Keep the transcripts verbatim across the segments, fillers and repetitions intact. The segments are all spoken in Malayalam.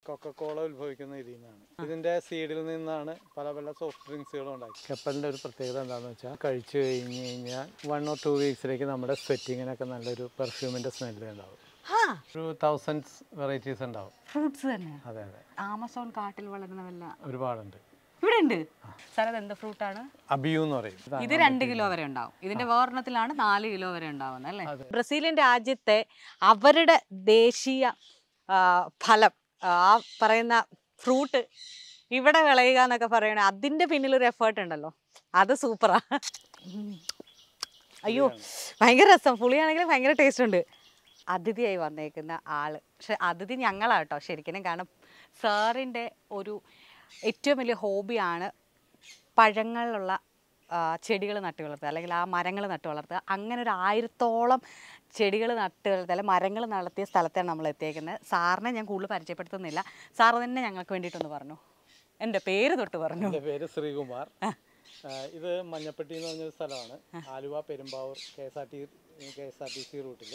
കൊക്കക്കോള ഉത്ഭവിക്കുന്ന ഇതിൽ നിന്നാണ്. ഇതിന്റെ സീഡിൽ നിന്നാണ് പല പല സോഫ്റ്റ് ഡ്രിങ്ക്സുകളും ഉണ്ടാക്കി. കപ്പലിന്റെ ഒരു പ്രത്യേകത എന്താണെന്ന് വെച്ചാൽ കഴിച്ചു കഴിഞ്ഞ് കഴിഞ്ഞാൽ വൺ ഓർ ടു വീക്സിലേക്ക് നമ്മുടെ സ്വെറ്റിങ്ങിനൊക്കെ നല്ലൊരു പെർഫ്യൂമിന്റെ സ്മെല്ല് ഉണ്ടാവും. ഒരു തൗസൻഡ്സ് വെറൈറ്റീസ് ഉണ്ടാവും. ഫ്രൂട്ട്സ് തന്നെ? അതെ അതെ. ആമസോൺ കാട്ടിൽ വളരുന്ന വല്ല ഒരുപാടുണ്ട്. ഇവിടെ ഉണ്ട് സാർ. അത് എന്ത് ഫ്രൂട്ടാണ്? അബിയു എന്ന് പറയും. ഇത് രണ്ട് കിലോ വരെ ഉണ്ടാവും. ഇതിന്റെ വേർണത്തിലാണ് നാല് കിലോ വരെ ഉണ്ടാവുന്നത് അല്ലേ? ബ്രസീലിയൻ രാജ്യത്തെ അവരുടെ ദേശീയ ഫലം ആ പറയുന്ന ഫ്രൂട്ട് ഇവിടെ വിളയുക എന്നൊക്കെ പറയണേ അതിന്റെ പിന്നിലൊരു എഫേർട്ട് ഉണ്ടല്ലോ, അത് സൂപ്പറാ. അയ്യോ ഭയങ്കര രസം. പുളിയാണെങ്കിലും ഭയങ്കര ടേസ്റ്റ് ഉണ്ട്. അതിഥിയായി വന്നേക്കുന്ന ആള്, പക്ഷെ അതിഥി ഞങ്ങളാട്ടോ ശരിക്കും. കാരണം സാറിൻ്റെ ഒരു ഏറ്റവും വലിയ ഹോബിയാണ് പഴങ്ങളിലുള്ള ചെടികൾ നട്ടു വളർത്തുക, അല്ലെങ്കിൽ ആ മരങ്ങൾ നട്ടു വളർത്തുക. അങ്ങനെ ഒരു ആയിരത്തോളം ചെടികൾ നട്ട് വളർത്തുക അല്ലെങ്കിൽ മരങ്ങൾ നടത്തിയ സ്ഥലത്താണ് നമ്മൾ എത്തിയേക്കുന്നത്. സാറിനെ ഞാൻ കൂടുതൽ പരിചയപ്പെടുത്തുന്നില്ല, സാറ് തന്നെ ഞങ്ങൾക്ക് വേണ്ടിയിട്ടൊന്ന് പറഞ്ഞു. എൻ്റെ പേര് തൊട്ട് പറഞ്ഞു. എൻ്റെ പേര് ശ്രീകുമാർ. ഇത് മഞ്ഞപ്പെട്ടി എന്ന് പറഞ്ഞൊരു സ്ഥലമാണ്. Aluva Perumbavoor K S R T K S R T C റൂട്ടിൽ.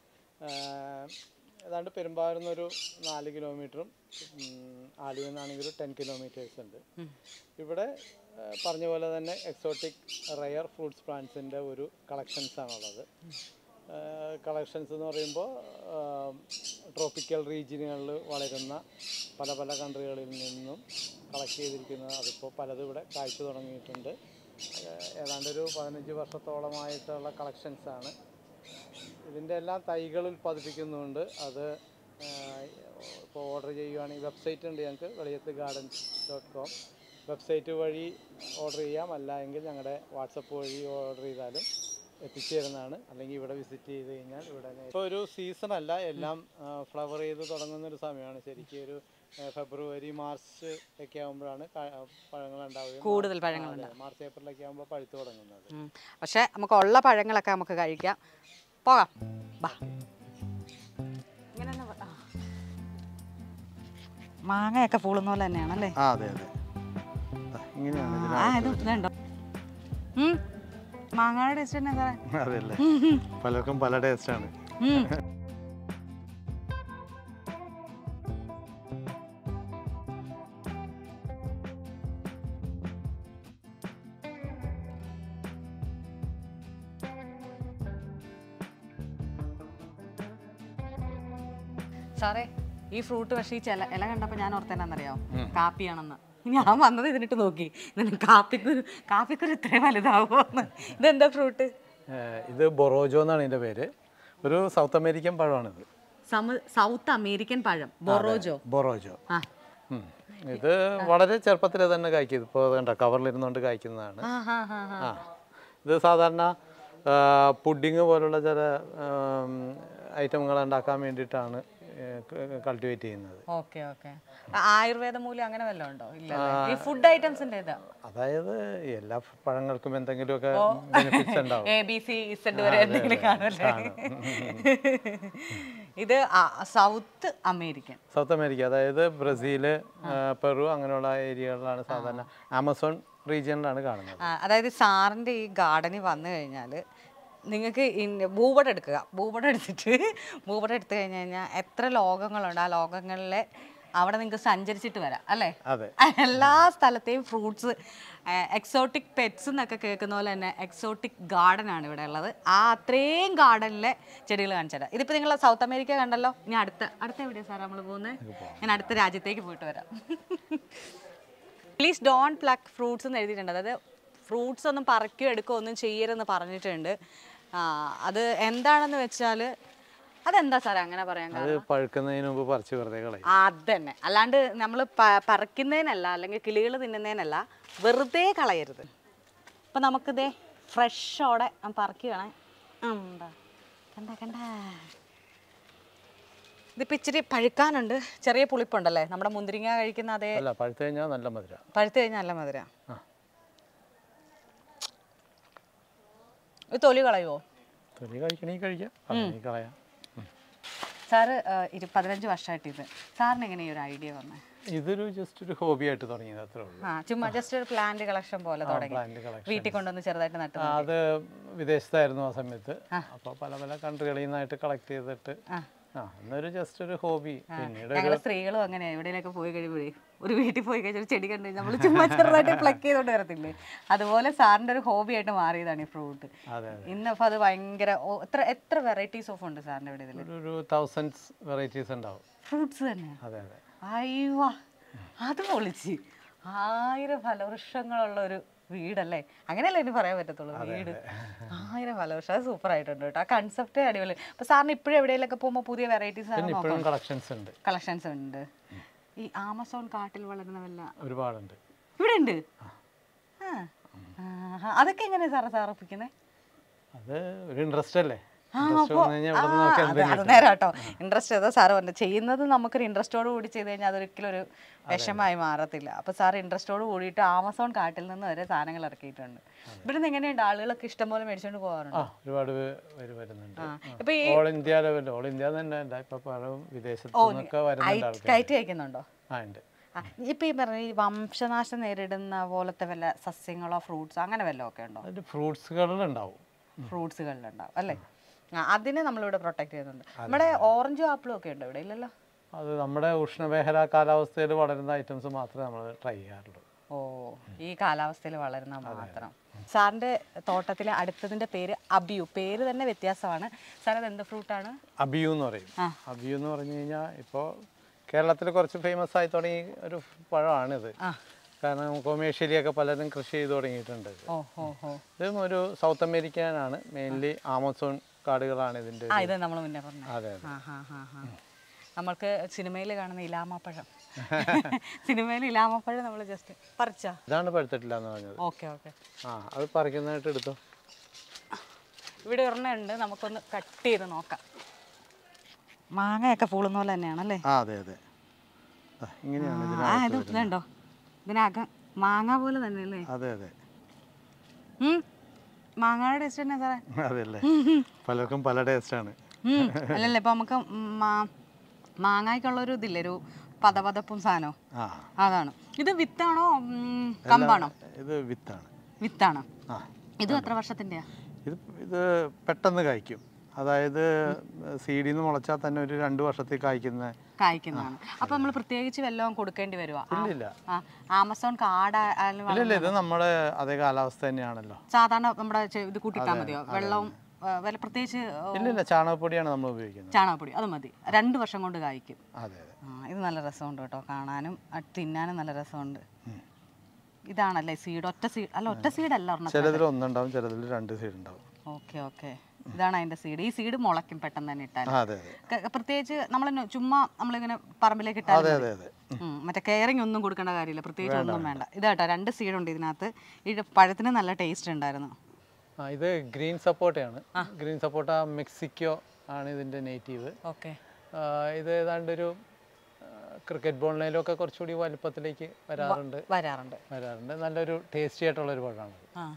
ഏതാണ്ട് പെരുമ്പാവൂരിൽ നിന്നൊരു നാല് കിലോമീറ്ററും ആലുവയിൽ നിന്നാണെങ്കിൽ ഒരു ടെൻ കിലോമീറ്റേഴ്സ് ഉണ്ട്. ഇവിടെ പറഞ്ഞ പോലെ തന്നെ എക്സോട്ടിക് റയർ ഫ്രൂട്ട്സ് പ്ലാന്റ്സിൻ്റെ ഒരു കളക്ഷൻസാണുള്ളത്. കളക്ഷൻസ് എന്ന് പറയുമ്പോൾ ട്രോപ്പിക്കൽ റീജിയനുകളിൽ വളരുന്ന പല പല കൺട്രികളിൽ നിന്നും കളക്ട് ചെയ്തിരിക്കുന്നത്. അതിപ്പോൾ പലതും ഇവിടെ കാഴ്ച തുടങ്ങിയിട്ടുണ്ട്. ഏതാണ്ടൊരു പതിനഞ്ച് വർഷത്തോളമായിട്ടുള്ള കളക്ഷൻസാണ്. ഇതിൻ്റെ എല്ലാം തൈകൾ ഉൽപ്പാദിപ്പിക്കുന്നുണ്ട്. അത് ഇപ്പോൾ ഓർഡർ ചെയ്യുകയാണെങ്കിൽ വെബ്സൈറ്റ് ഉണ്ട് ഞങ്ങൾക്ക്, Veliyath gardens dot com. Website വഴി ഓർഡർ ചെയ്യാം, അല്ല എങ്കിൽ ഞങ്ങളുടെ വാട്സപ്പ് വഴി ഓർഡർ ചെയ്താലും എത്തിച്ചു തരുന്നതാണ്. അല്ലെങ്കിൽ ഇവിടെ വിസിറ്റ് ചെയ്ത് കഴിഞ്ഞാൽ ഇവിടെ ഇപ്പോൾ ഒരു സീസൺ അല്ല, എല്ലാം ഫ്ലവർ ചെയ്ത് തുടങ്ങുന്നൊരു സമയമാണ്. ശരിക്കും ഒരു ഫെബ്രുവരി മാർച്ച് ഒക്കെ ആകുമ്പോഴാണ് പഴങ്ങൾ ഉണ്ടാവുക, കൂടുതൽ പഴങ്ങൾ. മാർച്ച് ഏപ്രിലൊക്കെ ആകുമ്പോൾ പഴുത്ത് തുടങ്ങുന്നത്. പക്ഷേ നമുക്ക് ഉള്ള പഴങ്ങളൊക്കെ നമുക്ക് കഴിക്കാം. പോകാം, ബാ. മാങ്ങയൊക്കെ പൂളുന്ന പോലെ തന്നെയാണല്ലേ? അതെ അതെ, ഇങ്ങനെയാണ്. മാങ്ങയുടെ ടേസ്റ്റ് തന്നെ സാറേ? അതെല്ലേ, പലർക്കും പല ടേസ്റ്റാണ്. സാറേ ഈ ഫ്രൂട്ട് പക്ഷേ ഈ ചില ഇല കണ്ടപ്പോൾ ഞാൻ ഓർത്തെന്നാന്നറിയാമോ, കാപ്പിയാണെന്ന്. ഞാൻ വന്നത് ഇതിനിട്ട് നോക്കി, കാപ്പിക്ക് കാപ്പിക്കൊരു ഇത്രയും വലുതാവുമോ. ഇതെന്താ ഫ്രൂട്ട്? ഇത് ബൊറോജോ എന്നാണ് ഇതിൻ്റെ പേര്. ഒരു സൗത്ത് അമേരിക്കൻ പഴമാണിത്. സൗത്ത് അമേരിക്കൻ പഴം ബൊറോജോ. ബൊറോജോ ഇത് വളരെ ചെറുപ്പത്തിൽ തന്നെ കായ്ക്കും. ഇപ്പോൾ കണ്ട കവറിലിരുന്നുകൊണ്ട് കായ്ക്കുന്നതാണ്. ആ ഇത് സാധാരണ പുഡിങ് പോലുള്ള ചില ഐറ്റങ്ങൾ ഉണ്ടാക്കാൻ വേണ്ടിയിട്ടാണ് കൾട്ടിവേറ്റ് ചെയ്യുന്നത്. Okay okay. ആയുർവേദ മൂല്യം അങ്ങനെ വല്ലതും ഉണ്ടോ? ഇല്ല, ഈ ഫുഡ് ഐറ്റംസിന്റെ ഇതാ. അതായത് എല്ലാ പഴങ്ങൾക്കും എന്തെങ്കിലുമൊക്കെ ബെനിഫിറ്റ്സ് ഉണ്ടാവും. എ ബി സി ഇസഡ് വരെ എന്തെങ്കിലും കാണുമല്ലേ? ഇത് സൗത്ത് അമേരിക്കൻ. സൗത്ത് അമേരിക്ക, അതായത് ബ്രസീല്, പെറു അങ്ങനെയുള്ള ഏരിയകളിലാണ് സാധാരണ. ആമസോൺ റീജിയനിലാണ് കാണുന്നത്. അതായത് സാറിന്റെ ഈ ഗാർഡനിൽ വന്നു കഴിഞ്ഞാൽ നിങ്ങൾക്ക് ഭൂപടം എടുക്കുക. ഭൂപടം എടുത്തിട്ട് ഭൂപടം എടുത്തു കഴിഞ്ഞ് കഴിഞ്ഞാൽ എത്ര ലോകങ്ങളുണ്ട്, ആ ലോകങ്ങളിലെ അവിടെ നിങ്ങൾക്ക് സഞ്ചരിച്ചിട്ട് വരാം അല്ലേ? എല്ലാ സ്ഥലത്തെയും ഫ്രൂട്ട്സ്, എക്സോട്ടിക് പെറ്റ്സ് എന്നൊക്കെ കേൾക്കുന്ന പോലെ തന്നെ എക്സോട്ടിക് ഗാർഡൻ ആണ് ഇവിടെ ഉള്ളത്. ആ അത്രയും ഗാർഡനിലെ ചെടികൾ കാണിച്ചു തരാം. ഇതിപ്പോൾ നിങ്ങൾ സൗത്ത് അമേരിക്ക കണ്ടല്ലോ, ഇനി അടുത്ത അടുത്ത എവിടെയാണ് സാർ നമ്മൾ പോകുന്നത്? ഞാൻ അടുത്ത രാജ്യത്തേക്ക് പോയിട്ട് വരാം. പ്ലീസ് ഡോണ്ട് പ്ലക്ക് ഫ്രൂട്ട്സ് എന്ന് എഴുതിയിട്ടുണ്ട്. അതായത് ഫ്രൂട്ട്സ് ഒന്നും പറിക്കുകയോ എടുക്കുകയോ ഒന്നും ചെയ്യരുതെന്ന് പറഞ്ഞിട്ടുണ്ട്. അത് എന്താണെന്ന് വെച്ചാൽ അതെന്താ സാറേ അങ്ങനെ പറയാൻ കാരണം? പഴുക്കുന്നതിന് മുമ്പ് പറിച്ച് വെറുതെ കളയും. അതന്നെ, അല്ലാണ്ട് നമ്മൾ പറിക്കുന്നതിനല്ല, അല്ലെങ്കിൽ കിളികൾ തിന്നുന്നതിനല്ല, വെറുതെ കളയരുത്. അപ്പം നമുക്കിതേ ഫ്രഷോടെ പറിക്കുകയാണ്. എന്താ കണ്ട കണ്ട ഇതിപ്പോൾ ഇച്ചിരി പഴുക്കാനുണ്ട്, ചെറിയ പുളിപ്പുണ്ടല്ലേ നമ്മുടെ മുന്തിരിങ്ങ കഴിക്കുന്ന അതേ. പഴുത്ത് കഴിഞ്ഞാൽ നല്ല മധുര. പഴുത്ത് കഴിഞ്ഞാൽ നല്ല മധുര. ഇത് തൊലി കളയുമോ? തൊലി കഴിക്കണമെങ്കിൽ കഴിക്കാം, കളയാം. സാറ് ഇരു പതിനഞ്ച് വർഷമായിട്ട് ഇത് സാറിന് എങ്ങനെ ഈ ഒരു ഐഡിയ വന്നത്? ഇതൊരു ജസ്റ്റ് ഒരു ഹോബി ആയിട്ട് തുടങ്ങിയത് അത്രേ ഉള്ളൂ. ആ ചുമ്മാ ജസ്റ്റ് ഒരു പ്ലാന്റ് കളക്ഷൻ പോലെ തുടങ്ങി, വീട്ടിൽ കൊണ്ടുവന്ന് ചെറുതായിട്ട് നട്ടു. അത് വിദേശത്തായിരുന്നു ആ സമയത്ത്. അപ്പോൾ പല പല കൺട്രികളിൽ നിന്നായിട്ട് കളക്ട് ചെയ്തിട്ട് ആ എന്നൊരു ജസ്റ്റ് ഒരു ഹോബി. പിന്നീട് ഞങ്ങള് സ്ത്രീകളും അങ്ങനെ എവിടെയൊക്കെ പോയി കഴിയുമ്പോഴേ ഒരു വീട്ടിൽ പോയി കഴിഞ്ഞാൽ ഒരു ചെടി കണ്ടു നമ്മൾ ചുമ്മാ ചെറുതായിട്ട് പ്ലക്ക് ചെയ്തോണ്ട് വരത്തില്ലേ, അതുപോലെ സാറിന്റെ ഒരു ഹോബി ആയിട്ട് മാറിയതാണ് ഈ ഫ്രൂട്ട്. ഇന്നപ്പോ അത് ഭയങ്കര എത്ര എത്ര വെറൈറ്റീസ് ഓഫ് ഉണ്ട് സാറിന്റെ ഇവിടെ? ഇതിൽ ഒരു തൗസൻഡ്സ് വെറൈറ്റീസ് ഉണ്ടാവും ഫ്രൂട്ട്സ് തന്നെ. അതെ അതെ. അയ്യോ അത് പൊളിച്ച് ആയിരം ഫലവൃക്ഷങ്ങളുള്ള ഒരു വീടല്ലേ, അങ്ങനെയല്ലേ ഇനി പറയാൻ പറ്റത്തുള്ളൂ. വീട് ആയിരം ഫലവൃക്ഷം, അത് സൂപ്പർ ആയിട്ടുണ്ട് കേട്ടോ. ആ കൺസെപ്റ്റ് അടിപൊളി. അപ്പൊ സാറിന് ഇപ്പോഴും എവിടെയെങ്കിലൊക്കെ പോകുമ്പോൾ പുതിയ വെറൈറ്റീസ് കളക്ഷൻസ് ഉണ്ട് കളക്ഷൻസ് ഉണ്ട്. ഈ ആമസോൺ കാട്ടിൽ വളരുന്ന വല്ല ഒരുപാടുണ്ട് ഇവിടെ ഉണ്ട്. അതൊക്കെ എങ്ങനെയാ സാറ് സാറപ്പിക്കുന്നത്? അത് ഒരു ഇൻട്രസ്റ്റ് അല്ലേ? അത് നേരം കേട്ടോ, ഇൻട്രസ്റ്റ് ഏതാ സാറ് പറഞ്ഞു ചെയ്യുന്നത് നമുക്കൊരു ഇൻട്രസ്റ്റോട് കൂടി ചെയ്ത് കഴിഞ്ഞാൽ അതൊരിക്കലും ഒരു വിഷമായി മാറത്തില്ല. അപ്പൊ സാർ ഇൻട്രസ്റ്റോട് കൂടിയിട്ട് ആമസോൺ കാട്ടിൽ നിന്ന് വരെ സാധനങ്ങൾ ഇറക്കിയിട്ടുണ്ട്. ഇവിടുന്ന് എങ്ങനെയുണ്ട്, ആളുകളൊക്കെ ഇഷ്ടംപോലെ മേടിച്ചോണ്ട് പോകാറുണ്ട്? ഒരുപാട് വരുന്നുണ്ട്. ഓൾ ഇന്ത്യ ലെവലിൽ, ഓൾ ഇന്ത്യ തന്നെ ഇപ്പൊ പലരും വിദേശത്ത് കയറ്റി അയക്കുന്നുണ്ടോ? ഇപ്പൊ ഈ പറഞ്ഞ ഈ വംശനാശം നേരിടുന്ന പോലത്തെ വല്ല സസ്യങ്ങളോ ഫ്രൂട്ട്സോ അങ്ങനെ വല്ലതും ഒക്കെ ഉണ്ടോ? ഫ്രൂട്ട്സുകളിലുണ്ടാവും. ഫ്രൂട്ട്സുകളിലുണ്ടാവും അല്ലേ? അതിനെ നമ്മളിവിടെ പ്രൊട്ടക്ട് ചെയ്യുന്നുണ്ട്. നമ്മുടെ ഓറഞ്ചും ആപ്പിളും ഒക്കെ ഉണ്ടോ ഇവിടെ? ഇല്ലല്ലോ. അത് നമ്മുടെ ഉഷ്ണമേഖലാ കാലാവസ്ഥയിൽ വളരുന്ന ഐറ്റംസ് മാത്രമേ നമ്മൾ ട്രൈ ചെയ്യാറുള്ളൂ. ഓ, ഈ കാലാവസ്ഥയിൽ വളരുന്ന മാത്രം. സാറിന്റെ തോട്ടത്തിലെ അടുത്തതിന്റെ പേര് അബിയു. പേര് തന്നെ വ്യത്യാസമാണ്. സാർ അത് എന്ത് ഫ്രൂട്ടാണ്? അബിയു എന്ന് പറയും. അബിയു എന്ന് പറഞ്ഞു കഴിഞ്ഞാൽ ഇപ്പോൾ കേരളത്തിൽ കുറച്ച് ഫേമസ് ആയി തുടങ്ങി ഒരു പഴമാണിത്. കാരണം കൊമേഴ്ഷ്യലി ഒക്കെ പലരും കൃഷി ചെയ്ത് തുടങ്ങിയിട്ടുണ്ട്. ഇതും ഒരു സൗത്ത് അമേരിക്കനാണ്, മെയിൻലി ആമസോൺ കാടുകളാണ് ഇതിന്റെ. അതെ, നമ്മൾക്ക് സിനിമയിൽ കാണുന്ന ഇലാമപ്പഴം, സിനിമയിൽ ഇലാമപ്പഴം നമ്മൾ ജസ്റ്റ് പറിച്ചാ ഇതാണ് പഴുത്തിട്ടില്ല എന്ന് പറഞ്ഞത്. Okay okay. ആ, അത് പറിക്കുന്നതായിട്ട് എടുത്തോ. ഇവിടെ ഒരെണ്ണമുണ്ട്, നമുക്കൊന്ന് കട്ട് ചെയ്ത് നോക്കാം. മാങ്ങയൊക്കെ പൂളുന്ന പോലെ തന്നെയാണല്ലേ? അതെ അതെ. ഇങ്ങനെയാണ് ഇതുണ്ടോ, ഇതിനകം മാങ്ങ പോലെ തന്നെ അല്ലേ? അതെ അതെ. മാങ്ങയുടെ ടേസ്റ്റ് തന്നെ സാറേ? അതെല്ലേ, പലർക്കും പല ടേസ്റ്റാണ്. അല്ലല്ലേ, ഇപ്പൊ നമുക്ക് മാങ്ങയ്ക്കുള്ള ഒരു ഇതില്ലേ, ഒരു പതപതപ്പും സാധനവും, അതാണ്. ഇത് വിത്താണോ കമ്പാണോ? ഇത് വിത്താണ്. വിത്താണ്. ഇത് എത്ര വർഷത്തിന്റെയാ? ഇത് ഇത് പെട്ടെന്ന് കായ്ക്കും. അതായത് സീഡിൽ നിന്ന് മുളച്ചാൽ തന്നെ ഒരു രണ്ട് വർഷത്തേക്ക് കായ്ക്കുന്ന കായ്ക്കുന്നതാണ്. അപ്പൊ നമ്മൾ പ്രത്യേകിച്ച് വല്ലതും കൊടുക്കേണ്ടി വരുവാ? ഇല്ല. ആമസോൺ കാട് ഇല്ല, ഇത് നമ്മുടെ അതേ കാലാവസ്ഥ തന്നെയാണല്ലോ. സാധാരണ നമ്മുടെ ഇത് കൂട്ടിട്ടാൽ മതിയോ? വെള്ളവും പ്രത്യേകിച്ച് ഇല്ല, ചാണകപ്പൊടിയാണ് നമ്മൾ ഉപയോഗിക്കുന്നത്. ചാണകപ്പൊടി അത് മതി, രണ്ട് വർഷം കൊണ്ട് കായ്ക്കും. അതെ അതെ. ഇത് നല്ല രസമുണ്ട് കേട്ടോ, കാണാനും തിന്നാനും നല്ല രസമുണ്ട്. ഇതാണല്ലേ സീഡ്? ഒറ്റ സീഡ് അല്ല, ഒറ്റ സീഡ് അല്ല, ചിലതിൽ ഒന്നുണ്ടാവും, ചിലതിൽ രണ്ട് സീഡ് ഉണ്ടാവും. Okay okay. ഇതാണ് അതിന്റെ സീഡ്. ഈ സീഡ് മുളയ്ക്കും പെട്ടെന്ന് തന്നെ ഇട്ടാൽ. പ്രത്യേകിച്ച് നമ്മൾ ചുമ്മാ നമ്മളിങ്ങനെ പറമ്പിലേക്ക് ഇട്ടാൽ മറ്റേ കെയറിങ് ഒന്നും കൊടുക്കേണ്ട കാര്യമില്ല, പ്രത്യേകിച്ച് ഒന്നും വേണ്ട. ഇതാട്ടോ രണ്ട് സീഡുണ്ട് ഇതിനകത്ത്. ഈ പഴത്തിന് നല്ല ടേസ്റ്റ് ഉണ്ടായിരുന്നു. ഇത് ഗ്രീൻ സപ്പോട്ടയാണ്. ഗ്രീൻ സപ്പോട്ട മെക്സിക്കോ ആണ് ഇതിന്റെ നേറ്റീവ്. ഓക്കെ. ഇത് ഏതാണ്ട് ഒരു ക്രിക്കറ്റ് ബോളിനൊക്കെ കുറച്ചുകൂടി വലുപ്പത്തിലേക്ക് വരാറുണ്ട് വരാറുണ്ട് വരാറുണ്ട് നല്ലൊരു ടേസ്റ്റി ആയിട്ടുള്ള ഒരു പഴമാണ്.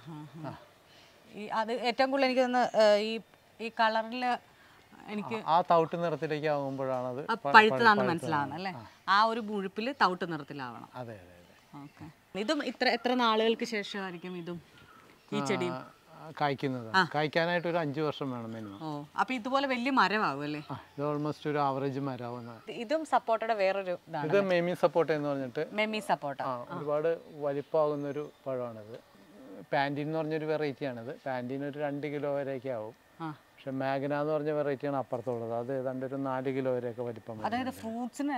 ഈ അത് ഏറ്റവും കൂടുതൽ എനിക്ക് തോന്നുന്നു ഈ ഈ കളറിൽ എനിക്ക് ആ തവിട്ട് നിറത്തിലേക്ക് ആകുമ്പോഴാണ് അത് പഴുത്തതാണെന്ന് മനസ്സിലാവുന്നത് അല്ലേ? ആ ഒരു മുഴുപ്പിൽ തവിട്ട് നിറത്തിലാവണം. അതെ അതെ അതെ. ഓക്കെ. ഇതും ഇത്ര എത്ര നാളുകൾക്ക് ശേഷമായിരിക്കും ഇതും ഈ ചെടിയും കായ്ക്കുന്നത്? കായ്ക്കാനായിട്ട് ഒരു അഞ്ചു വർഷം വേണം മിനിമം. ഓ, അപ്പൊ ഇതുപോലെ വലിയ മരമാകും അല്ലേ? ഇത് ഓൾമോസ്റ്റ് ഒരു ആവറേജ് മരമാവുന്ന. ഇതും സപ്പോട്ടയുടെ വേറൊരു ഇതാണ്. ഇത് മെമി സപ്പോട്ട എന്ന് പറഞ്ഞിട്ട്. മെമി സപ്പോട്ട ഒരുപാട് വലിപ്പമാകുന്ന ഒരു പഴമാണിത്. പാൻറ്റീൻ എന്ന് പറഞ്ഞൊരു വെറൈറ്റി ആണിത്. പാൻറ്റീൻ ഒരു രണ്ട് കിലോ വരെയൊക്കെ ആവും. പക്ഷെ മാഗ്ന എന്ന് പറഞ്ഞ വെറൈറ്റിയാണ് അപ്പുറത്തുള്ളത്. അത് ഏതാണ്ട് ഒരു നാല് കിലോ വരെയൊക്കെ വലിപ്പം. അതായത് ഫ്രൂട്ട്സിന്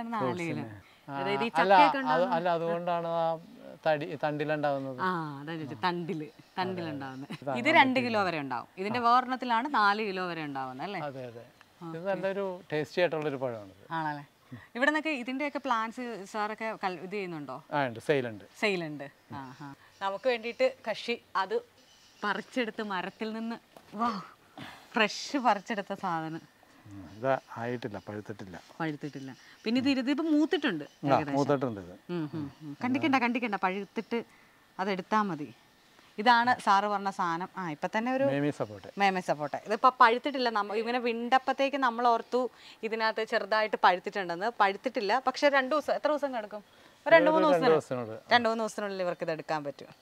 അല്ല, അതുകൊണ്ടാണ് ആ തടി തണ്ടിലുണ്ടാവുന്നത്. തണ്ടില് തണ്ടിലുണ്ടാവുന്നത്. ഇത് രണ്ട് കിലോ വരെ ഉണ്ടാവും. ഇതിന്റെ വേറെണ്ണത്തിലാണ് നാല് കിലോ വരെ ഉണ്ടാവുന്നത് അല്ലേ? അതെ അതെ. ഇത് നല്ലൊരു ടേസ്റ്റി ആയിട്ടുള്ള ഒരു പഴമാണ്. ആണല്ലേ? ഇവിടെ നിന്നൊക്കെ ഇതിന്റെയൊക്കെ പ്ലാന്റ്സ് സാറൊക്കെ ഇത് ചെയ്യുന്നുണ്ടോ? സെയിലുണ്ട്. സെയിലുണ്ട്. നമുക്ക് വേണ്ടിയിട്ട് കക്ഷി അത് പറിച്ചെടുത്ത് മരത്തിൽ നിന്ന് വാ ഫ്രഷ് പറിച്ചെടുത്ത സാധനം. ഇത് ആയിട്ടില്ല, പഴുത്തിട്ടില്ല. പഴുത്തിട്ടില്ല. പിന്നെ ഇത് ഇരുത് ഇപ്പൊ മൂത്തിട്ടുണ്ട്. കണ്ടിക്കണ്ട കണ്ടിക്കണ്ട പഴുത്തിട്ട് അതെടുത്താൽ മതി. ഇതാണ് സാറ് പറഞ്ഞ സാധനം. ആ ഇപ്പൊ തന്നെ ഒരു മേമി സപ്പോട്ട. ഇതിപ്പോ പഴുത്തിട്ടില്ല. നമ്മ ഇങ്ങനെ വിണ്ടപ്പത്തേക്ക് നമ്മൾ ഓർത്തു ഇതിനകത്ത് ചെറുതായിട്ട് പഴുത്തിട്ടുണ്ടെന്ന്. പഴുത്തിട്ടില്ല. പക്ഷെ രണ്ടു ദിവസം എത്ര ദിവസം കിടക്കും? രണ്ട് മൂന്ന് ദിവസം രണ്ട് മൂന്ന് ദിവസത്തിനുള്ളിൽ ഇവർക്ക് ഇത് എടുക്കാൻ പറ്റും.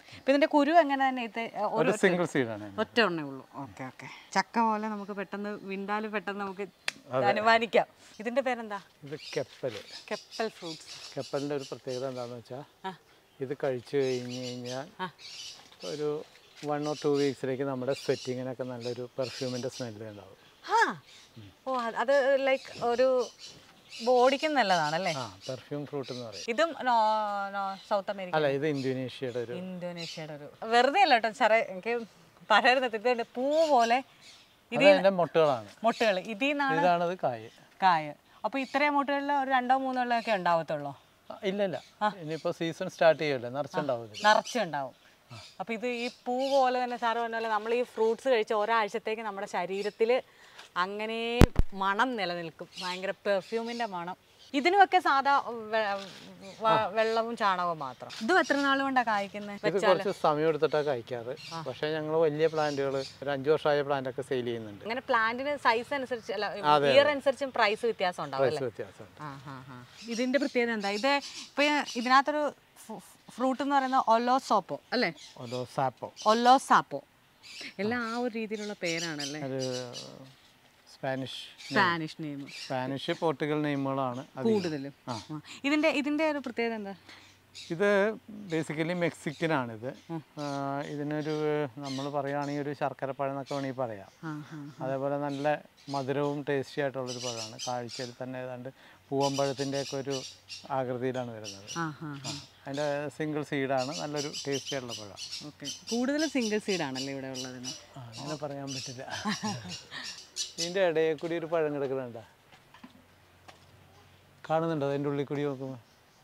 ഇപ്പം ഇതിൻ്റെ കുരു എങ്ങനെ തന്നെ ഇത് ഒരു സിംഗിൾ സീഡാണ്. ഒറ്റ ഒന്നേ ഉള്ളൂ. Okay okay. ചക്ക പോലെ നമുക്ക് പെട്ടെന്ന് വിണ്ടാൽ പെട്ടെന്ന് നമുക്ക് അനുമാനിക്കാം. ഇതിൻ്റെ പേരെന്താ? ഇത് കെപ്പൽ. Kepel fruits. കെപ്പലിൻ്റെ ഒരു പ്രത്യേകത എന്താണെന്ന് വെച്ചാൽ ഇത് കഴിച്ചു കഴിഞ്ഞ് കഴിഞ്ഞാൽ ഒരു വൺ ഓർ ടു വീക്സിലേക്ക് നമ്മുടെ സ്വെറ്റിങ്ങിനൊക്കെ നല്ലൊരു പെർഫ്യൂമിൻ്റെ സ്മെല്ല് ഉണ്ടാവും. ആ ഓ അത് ലൈക്ക് ഒരു ബോഡിക്കും നല്ലതാണല്ലേ? ആ പെർഫ്യൂം ഫ്രൂട്ട് എന്ന് പറയും. ഇതും സൗത്ത് അമേരിക്ക അല്ല, ഇത് ഇന്തോനേഷ്യയുടെ ഒരു ഇന്തോനേഷ്യയുടെ ഒരു വെറുതെ അല്ല കേട്ടോ സാറേ, എനിക്ക് പറയാറുണ്ട് ഇത് പൂ പോലെ ഇതിന്റെ മുട്ടുകളാണ്. മുട്ടുകൾ ഇതിൽ നിന്നാണ് ഇതാണത് കായ്. കായ്. അപ്പൊ ഇത്രയും മുട്ടുകളിൽ ഒരു രണ്ടോ മൂന്നോ ഒക്കെ ഉണ്ടാവത്തുള്ളൂ? ഇല്ല ഇല്ല, ഇനിയിപ്പോ സീസൺ സ്റ്റാർട്ട് ചെയ്യല്ലേ, നിറച്ചുണ്ടാവും. നിറച്ചുണ്ടാവും. അപ്പൊ ഇത് ഈ പൂ പോലെ തന്നെ സാറ് പറഞ്ഞ പോലെ നമ്മൾ ഈ ഫ്രൂട്ട്സ് കഴിച്ച ഒരാഴ്ചത്തേക്ക് നമ്മുടെ ശരീരത്തിൽ അങ്ങനെ മണം നിലനിൽക്കും, ഭയങ്കര പെർഫ്യൂമിന്റെ മണം. ഇതിനുമൊക്കെ സാധാ വെള്ളവും ചാണകവും മാത്രം. ഇതും എത്ര നാൾ കൊണ്ടാണ് കായ്ക്കുന്നത്? ഇത് കുറച്ച് സമയം എടുത്തിട്ടാണ് കഴിക്കാറ്. പക്ഷെ ഞങ്ങൾ വലിയ പ്ലാന്റുകൾ ഒരു അഞ്ചു വർഷമായ പ്ലാന്റ് ഒക്കെ സെയിൽ ചെയ്യുന്നുണ്ട്. അങ്ങനെ പ്ലാന്റിന് സൈസ് അനുസരിച്ച് ഇയർ അനുസരിച്ചും പ്രൈസ് വ്യത്യാസം ഉണ്ടാവും. ഇതിന്റെ പ്രത്യേകത എന്താ? ഇത് ഇപ്പൊ ഇതിനകത്തൊരു ഫ്രൂട്ട് എന്ന് പറയുന്നത് ഒലോസാപ്പോ അല്ലേ? ഒലോസാപ്പോ ഒലോസാപ്പോ എല്ലാം ആ ഒരു രീതിയിലുള്ള പേരാണല്ലേ? Spanish Spanish name, Spanish Portugal നെയിമുകളാണ് കൂടുതലും. ഇതിന്റെ ഇതിന്റെ ഒരു പ്രത്യേകത എന്താ? ഇത് ബേസിക്കലി മെക്സിക്കനാണിത്. ഇതിനൊരു നമ്മൾ പറയുകയാണെങ്കിൽ ഒരു ശർക്കരപ്പഴം എന്നൊക്കെ വേണമെങ്കിൽ പറയാം. അതേപോലെ നല്ല മധുരവും ടേസ്റ്റി ആയിട്ടുള്ളൊരു പഴമാണ്. കാഴ്ചയിൽ തന്നെ ഏതാണ്ട് പൂവമ്പഴത്തിൻ്റെ ഒക്കെ ഒരു ആകൃതിയിലാണ് വരുന്നത്. അതിൻ്റെ സിംഗിൾ സീഡാണ്, നല്ലൊരു ടേസ്റ്റി ആയിട്ടുള്ള പഴം. ഓക്കെ, കൂടുതലും സിംഗിൾ സീഡാണല്ലേ ഇവിടെ ഉള്ളതിന്? അങ്ങനെ പറയാൻ പറ്റില്ല. ഇതിൻ്റെ ഇടയിൽ കൂടി ഒരു പഴം കിടക്കുന്നുണ്ടോ? കാണുന്നുണ്ടോ? അതിൻ്റെ ഉള്ളിൽ കൂടി നോക്കുമ്പോൾ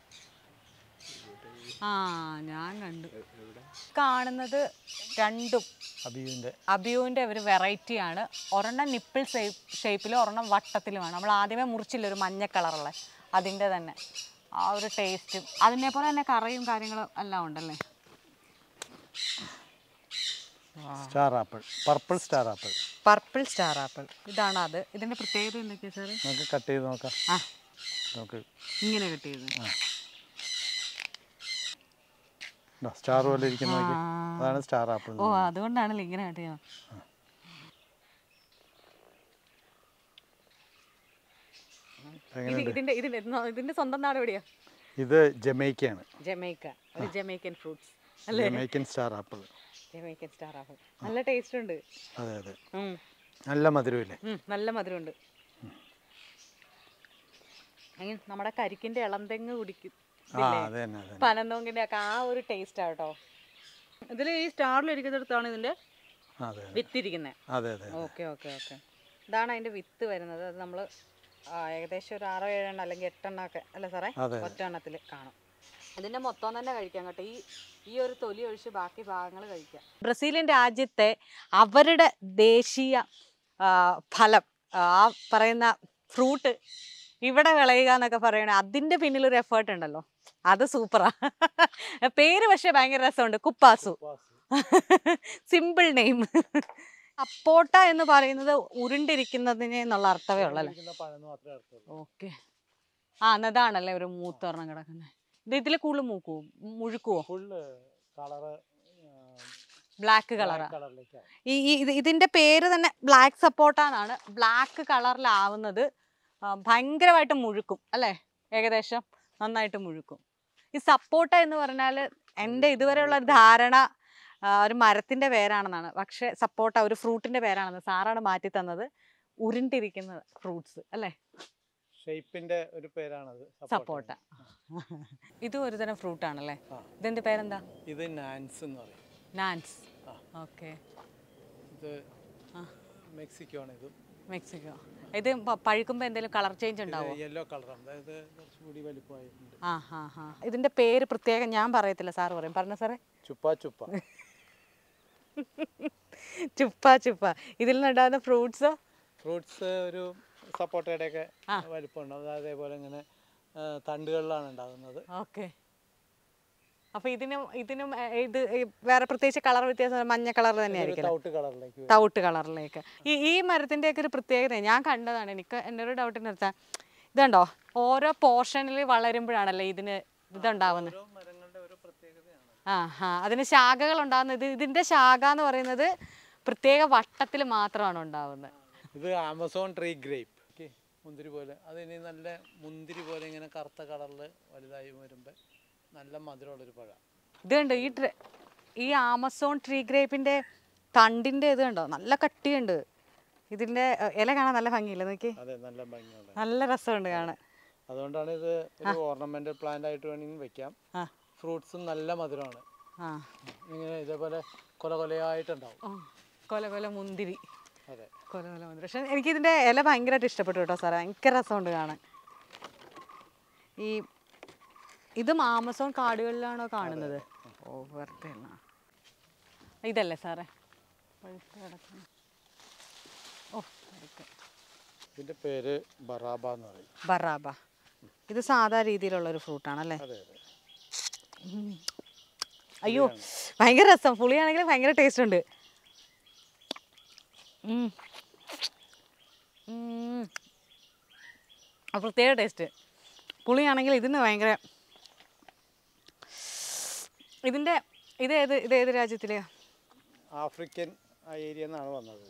ആ ഞാൻ കണ്ടു. കാണുന്നത് രണ്ടും അബിയുവിൻ്റെ അബിയുവിൻ്റെ ഒരു വെറൈറ്റിയാണ്. ഒരെണ്ണം നിപ്പിൾ ഷേപ്പിലും ഒരെണ്ണം വട്ടത്തിലുമാണ്. നമ്മൾ ആദ്യമേ മുറിച്ചില്ല, ഒരു മഞ്ഞ കളറുള്ള അതിൻ്റെ തന്നെ ആ ഒരു ടേസ്റ്റും അതിനെ പോലെ തന്നെ കറിയും കാര്യങ്ങളും എല്ലാം ഉണ്ടല്ലേ? Star apple, purple star apple. Purple star apple ഇതാണ് അത്. ഇതിൻ്റെ പ്രത്യേകത എന്തൊക്കെയാണ് സാറേ? നമുക്ക് കട്ട് ചെയ്ത് നോക്കാം. ആ നമുക്ക് ഇങ്ങനെ കട്ട് ചെയ്ത് സ്റ്റാർ പോലെ ഇരിക്കുന്ന അതാണ് സ്റ്റാർ ആപ്പിൾ. ഓ അതുകൊണ്ടാണല്ലോ ഇങ്ങനെ കട്ട് ചെയ്യുന്നത്. ഇതിന്റെ ഇതിന്റെ ഇതിന്റെ സ്വന്തം നാട് എവിടെയാ? ഇത് ജമൈക്കയാണ്. ജമൈക്ക, ഒരു ജമൈക്കൻ ഫ്രൂട്ട്സ് അല്ലേ? Jamaican star apple. Jamaican star apple നല്ല ടേസ്റ്റ് ഉണ്ട്. അതെ അതെ, നല്ല മധുരമില്ലേ? നല്ല മധുരമുണ്ട്. അങ്ങനെ നമ്മുടെ കരിക്കിന്റെ ഇളംതെങ്ങ് കുടിക്കും, പനന്തോങ്കിന്റെ ഒക്കെ ആ ഒരു ടേസ്റ്റ് ആട്ടോ ഇതിൽ. ഈ സ്റ്റാറിൽ ഇരിക്കുന്നിടത്താണ് ഇതിന്റെ വിത്ത് ഇരിക്കുന്നത്. ഓക്കെ ഓക്കെ ഓക്കെ ഇതാണ് അതിന്റെ വിത്ത് വരുന്നത്. അത് നമ്മൾ ഏകദേശം ഒരു ആറോ ഏഴെണ്ണം അല്ലെങ്കിൽ എട്ടെണ്ണം ഒക്കെ അല്ലേ സാറേ? ഒറ്റെണ്ണത്തിൽ കാണും. ഇതിന്റെ മൊത്തം തന്നെ കഴിക്കാം കേട്ടോ. ഈ ഈ ഒരു തൊലി ഒഴിച്ച് ബാക്കി ഭാഗങ്ങൾ കഴിക്കാം. ബ്രസീലിയൻ രാജ്യത്തെ അവരുടെ ദേശീയ ഫലം ആ പറയുന്ന ഫ്രൂട്ട് ഇവിടെ വിളയുക എന്നൊക്കെ പറയണേ, അതിന്റെ പിന്നിലൊരു എഫേർട്ട് ഉണ്ടല്ലോ, അത് സൂപ്പറാ. പേര് പക്ഷെ ഭയങ്കര രസമുണ്ട്, കുപ്പാസു. Simple name. സപ്പോട്ട എന്ന് പറയുന്നത് ഉരുണ്ടിരിക്കുന്നതിന് എന്നുള്ള അർത്ഥമേ ഉള്ളല്ലേ? ഓക്കെ, ആ എന്നതാണല്ലേ ഒരു മൂത്തൊരെണ്ണം കിടക്കുന്നത്. ഇത് ഇതിൽ കൂടുതൽ മൂക്കുവോ മുഴുക്കുവോ? ബ്ലാക്ക് കളറാ. ഈ ഇതിന്റെ പേര് തന്നെ ബ്ലാക്ക് സപ്പോട്ട എന്നാണ്. ബ്ലാക്ക് കളറിലാവുന്നത് ഭയങ്കരമായിട്ട് മുഴുക്കും അല്ലേ? ഏകദേശം നന്നായിട്ട് മുഴുക്കും. ഈ സപ്പോട്ട എന്ന് പറഞ്ഞാൽ എൻ്റെ ഇതുവരെയുള്ള ഒരു ധാരണ ഒരു മരത്തിൻ്റെ പേരാണെന്നാണ്. പക്ഷേ സപ്പോട്ട ഒരു ഫ്രൂട്ടിൻ്റെ പേരാണെന്ന് സാറാണ് മാറ്റി തന്നത്. ഉരുണ്ടിരിക്കുന്ന ഫ്രൂട്ട്സ് അല്ലേ? ഷേപ്പിന്റെ ഒരു പേരാണത് സപ്പോട്ട. ഇതും ഒരു തരം ഫ്രൂട്ട് ആണല്ലേ? ഇതിന്റെ പേരെന്താ? ഇത് നാൻസ് എന്ന് പറയും. നാൻസ്. ഓക്കെ. ഇത് മെക്സിക്കോ ആണ്. ഇത് മെക്സിക്കോ. ഇത് പഴുക്കുമ്പോൾ എന്തെങ്കിലും കളർ ചേഞ്ച് ഉണ്ടാവോ? യെല്ലോ കളറാണ്, അതായത് കുറച്ചുകൂടി വലിപ്പമായിട്ടുണ്ട്. ആ ഹാ ഹാ. ഇതിന്റെ പേര് പ്രത്യേകം ഞാൻ പറയത്തില്ല, സാറ് പറയും. പറഞ്ഞ സാറേ? ചുപ്പാ ചുപ്പ. ചുപ്പാ ചുപ്പ. ഇതിൽ നിന്നുണ്ടാകുന്ന ഫ്രൂട്ട്സ് ഫ്രൂട്ട്സ് ഒരു സപ്പോട്ടയുടെ ഒക്കെ വലിപ്പമുണ്ടാവും. അതേപോലെ ഇങ്ങനെ തണ്ടുകളിലാണ് ഉണ്ടാകുന്നത്. ഓക്കെ. അപ്പൊ ഇതിനും ഇതിനും ഇത് വേറെ പ്രത്യേകിച്ച് കളർ വ്യത്യാസം മഞ്ഞ കളർ തന്നെയായിരിക്കും. തവിട്ട് കളറിലേക്ക്. ഈ ഈ മരത്തിന്റെ ഒക്കെ ഒരു പ്രത്യേകത ഞാൻ കണ്ടതാണ്. എനിക്ക് എൻ്റെ ഒരു ഡൗട്ടിന് നിർത്താൻ, ഇതുണ്ടോ ഓരോ പോർഷനിൽ വളരുമ്പോഴാണല്ലേ ഇതിന് ഇതുണ്ടാവുന്നത്? ആ ഹാ അതിന് ശാഖകൾ ഉണ്ടാകുന്നത് ഇതിന്റെ ശാഖ എന്ന് പറയുന്നത് പ്രത്യേക വട്ടത്തിൽ മാത്രമാണ് ഉണ്ടാവുന്നത്. ഇത് ആമസോൺ ട്രീ ഗ്രേപ്പ് മുന്തിരി പോലെ. അതിന് നല്ല മുന്തിരി പോലെ ഇങ്ങനെ കറുത്ത കളറിൽ വലുതായി വരുമ്പോൾ നല്ല മധുരമുള്ളൊരു പഴം. ഇത് കണ്ടോ ഈ ട്ര ഈ ആമസോൺ ട്രീ ഗ്രേപ്പിന്റെ തണ്ടിന്റെ ഇത് കണ്ടോ നല്ല കട്ടിയുണ്ട്. ഇതിന്റെ ഇല കാണാൻ നല്ല ഭംഗിയില്ല നോക്കി. അതെ നല്ല ഭംഗിയുണ്ട്, നല്ല രസമുണ്ട് കാണാൻ. അതുകൊണ്ടാണ് ഇത് ഒരു ഓർണമെന്റൽ പ്ലാന്റ് ആയിട്ട് വേണമെങ്കിൽ വെക്കാം. ഫ്രൂട്ട്സും നല്ല മധുരമാണ്. ഇങ്ങനെ ഇതേപോലെ കൊല കൊലയായിട്ടുണ്ടാവും. കൊല കൊല മുന്തിരി. അതെ കൊല കൊല മുന്തിരി. പക്ഷെ എനിക്ക് ഇതിന്റെ ഇല ഭയങ്കരമായിട്ട് ഇഷ്ടപ്പെട്ടു കേട്ടോ സാറേ, ഭയങ്കര രസമുണ്ട് കാണാൻ. ഈ ഇതും ആമസോൺ കാടുകളിലാണോ കാണുന്നത്? ഓ വെറുതെ ഇതല്ലേ സാറേ? ഓ ഇതിന്റെ പേര് ബറാബ എന്ന് പറയും. ബറാബ. ഇത് സാധാ രീതിയിലുള്ള ഒരു ഫ്രൂട്ടാണല്ലേ? അയ്യോ ഭയങ്കര രസം. പുളിയാണെങ്കിലും ഭയങ്കര ടേസ്റ്റ് ഉണ്ട്. പ്രത്യേക ടേസ്റ്റ്. പുളിയാണെങ്കിൽ ഇതിന് ഭയങ്കര. ഇതിന്റെ ഇത് ഏത് ഇത് ഏത് രാജ്യത്തിലെ? ആഫ്രിക്കൻ ഏരിയ എന്നാണ് വന്നത്.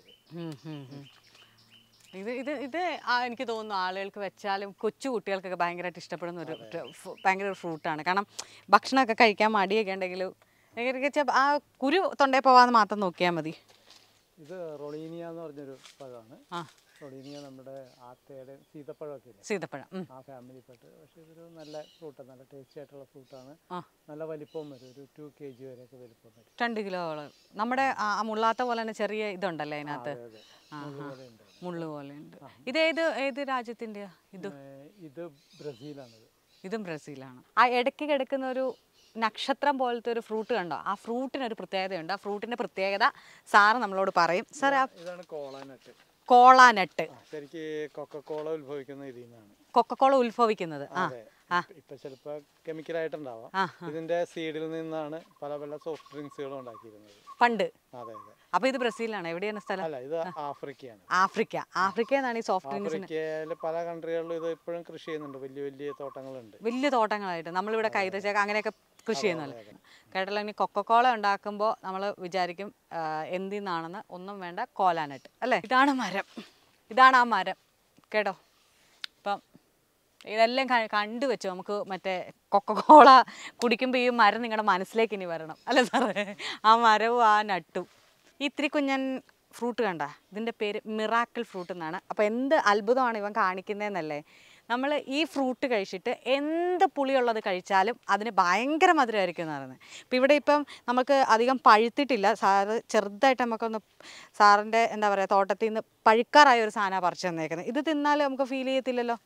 ഇത് ഇത് ഇത് എനിക്ക് തോന്നുന്നു ആളുകൾക്ക് വെച്ചാലും കൊച്ചു കുട്ടികൾക്കൊക്കെ ഭയങ്കരമായിട്ട് ഇഷ്ടപ്പെടുന്ന ഒരു ഭയങ്കര ഒരു ഫ്രൂട്ടാണ്. കാരണം ഭക്ഷണമൊക്കെ കഴിക്കാൻ മടിയൊക്കെ ഉണ്ടെങ്കിലും ആ കുരു തൊണ്ടയിൽ പോവാന്ന് മാത്രം നോക്കിയാൽ മതി. ഇത് റൊളീനിയ എന്ന് പറഞ്ഞൊരു പഴമാണ്. റൊളീനിയ നമ്മുടെ ആത്തയുടെ സീതപ്പഴമൊക്കെ ഇല്ലേ, സീതപ്പഴം ആ ഫാമിലിപ്പെട്ട്. പക്ഷേ ഇതൊരു നല്ല ഫ്രൂട്ടാണ്, നല്ല ടേസ്റ്റി ആയിട്ടുള്ള ഫ്രൂട്ടാണ്. നല്ല വലിപ്പവും വരും, ഒരു ടു കെ ജി വരെയൊക്കെ വലിപ്പം വരും. രണ്ട് കിലോളം. നമ്മുടെ മുള്ളാത്ത പോലെ തന്നെ ചെറിയ ഇതുണ്ടല്ലേ അതിനകത്ത്? മുള്ളു പോലെ ഉണ്ട്. ഇത് ഏത് ഏത് രാജ്യത്തിൻ്റെയാ ഇത്? ഇത് ബ്രസീലാണിത്. ഇതും ബ്രസീലാണ്. ആ ഇടയ്ക്ക് കിടക്കുന്ന ഒരു നക്ഷത്രം പോലത്തെ ഒരു ഫ്രൂട്ട് കണ്ടോ? ആ ഫ്രൂട്ടിനൊരു പ്രത്യേകതയുണ്ട്. ആ ഫ്രൂട്ടിന്റെ പ്രത്യേകത സാറ് നമ്മളോട് പറയും. സാർ ഇതാണ് കോളാനട്ട്. കോളാനട്ട് ശരിക്കും കൊക്കക്കോള ഉത്ഭവിക്കുന്ന ഇതിൽ നിന്നാണ്. കൊക്കക്കോള ഉത്ഭവിക്കുന്നത്. ഇപ്പൊ ചിലപ്പോ കെമിക്കൽ ആയിട്ടുണ്ടാവാം. ഇതിന്റെ സീഡിൽ നിന്നാണ് പല പല സോഫ്റ്റ് ഡ്രിങ്ക്സുകളും ഉണ്ടാക്കിയിരുന്നത് പണ്ട്. അതെ അതെ. അപ്പൊ ഇത് ബ്രസീലാണ്. എവിടെയാണ് സ്ഥലം? അല്ല, ഇത് ആഫ്രിക്കയാണ്. ആഫ്രിക്ക. ആഫ്രിക്ക എന്നാണ് ഈ സോഫ്റ്റ് ഡ്രിങ്ക്സ്. ആഫ്രിക്കയിലെ പല കൺട്രികളിലും ഇത് ഇപ്പോഴും കൃഷി ചെയ്യുന്നുണ്ട്. വലിയ വലിയ തോട്ടങ്ങളുണ്ട്, വലിയ തോട്ടങ്ങളായിട്ട്. നമ്മളിവിടെ കൈതച്ചക്ക അങ്ങനെയൊക്കെ കൃഷി ചെയ്യുന്നല്ലേ കേട്ടല്ലോ. ഇനി കൊക്കക്കോള ഉണ്ടാക്കുമ്പോൾ നമ്മൾ വിചാരിക്കും എന്തിന്നാണെന്ന്. ഒന്നും വേണ്ട, കോലാനട്ട് അല്ലേ? ഇതാണ് മരം, ഇതാണ് ആ മരം കേട്ടോ. ഇപ്പം ഇതെല്ലാം കണ്ടു വെച്ചു. നമുക്ക് മറ്റേ കൊക്കക്കോള കുടിക്കുമ്പോൾ ഈ മരം നിങ്ങളുടെ മനസ്സിലേക്ക് ഇനി വരണം അല്ലേ സാറേ? ആ മരവും ആ നട്ടും. ഈ ഇത്തിരി കുഞ്ഞൻ ഫ്രൂട്ട് കണ്ട, ഇതിൻ്റെ പേര് മിറാക്കിൾ ഫ്രൂട്ട് എന്നാണ്. അപ്പോൾ എന്ത് അത്ഭുതമാണ് ഇവൻ കാണിക്കുന്നതെന്നല്ലേ? നമ്മൾ ഈ ഫ്രൂട്ട് കഴിച്ചിട്ട് എന്ത് പുളിയുള്ളത് കഴിച്ചാലും അതിന് ഭയങ്കര മധുരമായിരിക്കും എന്ന് പറയുന്നത്. ഇപ്പം ഇവിടെ ഇപ്പം നമുക്ക് അധികം പഴുത്തിട്ടില്ല. സാറ് ചെറുതായിട്ട് നമുക്കൊന്ന് സാറിൻ്റെ എന്താ പറയുക തോട്ടത്തിൽ നിന്ന് പഴുക്കാറായ ഒരു സാധനമാണ് പറിച്ചു തന്നേക്കുന്നത്. ഇത് തിന്നാൽ നമുക്ക് ഫീൽ ചെയ്യത്തില്ലല്ലോ.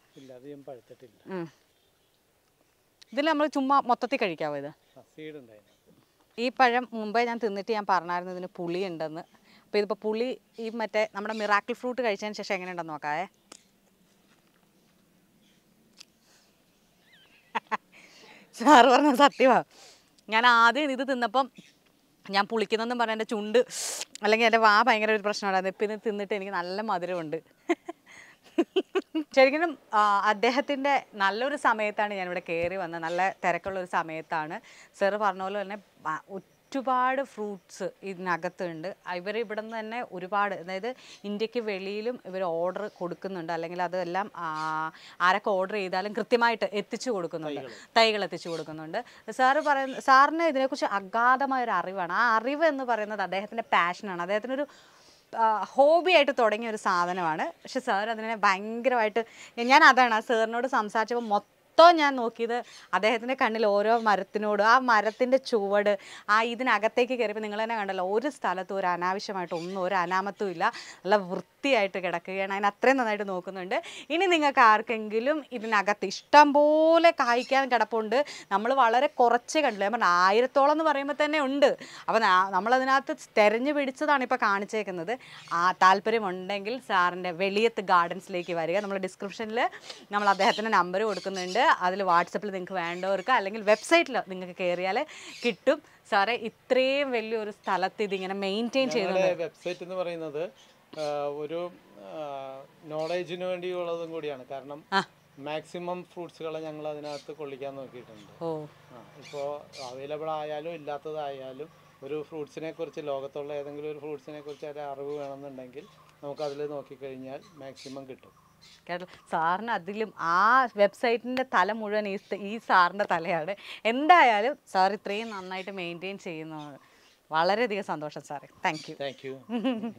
ഇതിൽ നമ്മൾ ചുമ്മാ മൊത്തത്തിൽ കഴിക്കാവോ ഇത്? ഈ പഴം മുമ്പേ ഞാൻ തിന്നിട്ട് ഞാൻ പറഞ്ഞായിരുന്നു ഇതിന് പുളി ഉണ്ടെന്ന്. അപ്പോൾ ഇതിപ്പോൾ പുളി ഈ മറ്റേ നമ്മുടെ മിറാക്കിൾ ഫ്രൂട്ട് കഴിച്ചതിന് ശേഷം എങ്ങനെയുണ്ടെന്ന് നോക്കാവേ. സാറ് പറഞ്ഞ സത്യമാണ്. ഞാൻ ആദ്യം ഇത് തിന്നപ്പം ഞാൻ പുളിക്കുന്നെന്നും പറഞ്ഞാൽ എൻ്റെ ചുണ്ട് അല്ലെങ്കിൽ എൻ്റെ വാ ഭയങ്കര ഒരു പ്രശ്നമുണ്ടായിരുന്നു. ഇപ്പം ഇത് തിന്നിട്ട് എനിക്ക് നല്ല മധുരമുണ്ട്. ശരിക്കും അദ്ദേഹത്തിൻ്റെ നല്ലൊരു സമയത്താണ് ഞാനിവിടെ കയറി വന്നത്. നല്ല തിരക്കുള്ളൊരു സമയത്താണ്. സാറ് പറഞ്ഞ പോലെ തന്നെ ഒരുപാട് ഫ്രൂട്ട്സ് ഇതിനകത്തുണ്ട്. ഇവർ ഇവിടെ നിന്ന് തന്നെ ഒരുപാട്, അതായത് ഇന്ത്യക്ക് വെളിയിലും ഇവർ ഓർഡർ കൊടുക്കുന്നുണ്ട്. അല്ലെങ്കിൽ അതെല്ലാം ആരൊക്കെ ഓർഡർ ചെയ്താലും കൃത്യമായിട്ട് എത്തിച്ചു കൊടുക്കുന്നുണ്ട്, തൈകൾ എത്തിച്ചു കൊടുക്കുന്നുണ്ട്. സാറ് പറയുന്ന സാറിന് ഇതിനെക്കുറിച്ച് അഗാധമായൊരു അറിവാണ്. ആ അറിവ് എന്ന് പറയുന്നത് അദ്ദേഹത്തിൻ്റെ പാഷനാണ്. അദ്ദേഹത്തിനൊരു ഹോബി ആയിട്ട് തുടങ്ങിയ ഒരു സാധനമാണ്. പക്ഷെ സാർ അതിനെ ഭയങ്കരമായിട്ട്, ഞാൻ അതാണ് ആ സാറിനോട് സംസാരിച്ചപ്പോൾ മൊത്തം ഞാൻ നോക്കിയത് അദ്ദേഹത്തിൻ്റെ കണ്ണിൽ ഓരോ മരത്തിനോട്, ആ മരത്തിൻ്റെ ചുവട്, ആ ഇതിനകത്തേക്ക് കയറിയപ്പോൾ നിങ്ങൾ തന്നെ കണ്ടല്ലോ, ഒരു സ്ഥലത്തും ഒരു അനാവശ്യമായിട്ട് ഒന്നും ഒരു അനാമത്തും ഇല്ല. നല്ല വൃത്തിയായിട്ട് കിടക്കുകയാണ്. അതിന് അത്രയും നന്നായിട്ട് നോക്കുന്നുണ്ട്. ഇനി നിങ്ങൾക്ക് ആർക്കെങ്കിലും ഇതിനകത്ത് ഇഷ്ടം പോലെ കായ്ക്കാൻ കിടപ്പുണ്ട്. നമ്മൾ വളരെ കുറച്ച് കണ്ടില്ല, ഞാൻ പറഞ്ഞ ആയിരത്തോളം എന്ന് പറയുമ്പോൾ തന്നെ ഉണ്ട്. അപ്പോൾ നമ്മളതിനകത്ത് തിരഞ്ഞു പിടിച്ചതാണ് ഇപ്പോൾ കാണിച്ചേക്കുന്നത്. ആ താല്പര്യമുണ്ടെങ്കിൽ സാറിൻ്റെ വെളിയത്ത് ഗാർഡൻസിലേക്ക് വരിക. നമ്മൾ ഡിസ്ക്രിപ്ഷനിൽ നമ്മൾ അദ്ദേഹത്തിൻ്റെ നമ്പർ കൊടുക്കുന്നുണ്ട്. അതിൽ വാട്സപ്പിൽ നിങ്ങൾക്ക് വേണ്ടവർക്ക് അല്ലെങ്കിൽ വെബ്സൈറ്റിൽ നിങ്ങൾക്ക് കയറിയാൽ കിട്ടും. സാറേ ഇത്രയും വലിയൊരു സ്ഥലത്ത് ഇതിങ്ങനെ മെയിൻറ്റെയിൻ ചെയ്യുന്നത്. വെബ്സൈറ്റ് എന്ന് പറയുന്നത് ഒരു നോളേജിന് വേണ്ടിയുള്ളതും കൂടിയാണ്. കാരണം മാക്സിമം ഫ്രൂട്ട്സുകളെ ഞങ്ങൾ അതിനകത്ത് കൊള്ളിക്കാൻ നോക്കിയിട്ടുണ്ട്. ഓ ആ ഇപ്പോൾ അവൈലബിൾ ആയാലും ഇല്ലാത്തതായാലും ഒരു ഫ്രൂട്ട്സിനെ കുറിച്ച്, ലോകത്തുള്ള ഏതെങ്കിലും ഒരു ഫ്രൂട്ട്സിനെ കുറിച്ച് ഒരു അറിവ് വേണമെന്നുണ്ടെങ്കിൽ നമുക്കതിൽ നോക്കിക്കഴിഞ്ഞാൽ മാക്സിമം കിട്ടും. കേട്ടോ, സാറിന് അതിലും ആ വെബ്സൈറ്റിൻ്റെ തല മുഴുവൻ ഈ ഈ സാറിൻ്റെ തലയാണ്. എന്തായാലും സാർ ഇത്രയും നന്നായിട്ട് മെയിൻറ്റെയിൻ ചെയ്യുന്നതാണ്. വളരെയധികം സന്തോഷം സാറേ. Thank you thank you